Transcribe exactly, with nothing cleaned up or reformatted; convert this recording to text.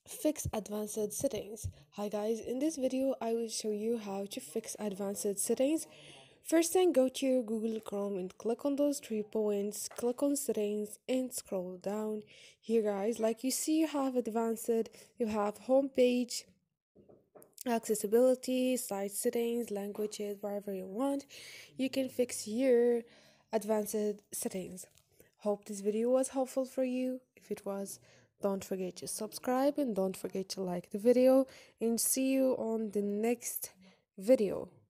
Fix advanced settings. Hi guys, in this video I will show you how to fix advanced settings. First thing, go to your Google Chrome and click on those three points, click on settings and scroll down. Here guys, like you see, you have advanced, you have home page, accessibility, site settings, languages, wherever you want. You can fix your advanced settings. Hope this video was helpful for you. If it was, don't forget to subscribe and don't forget to like the video, and see you on the next video.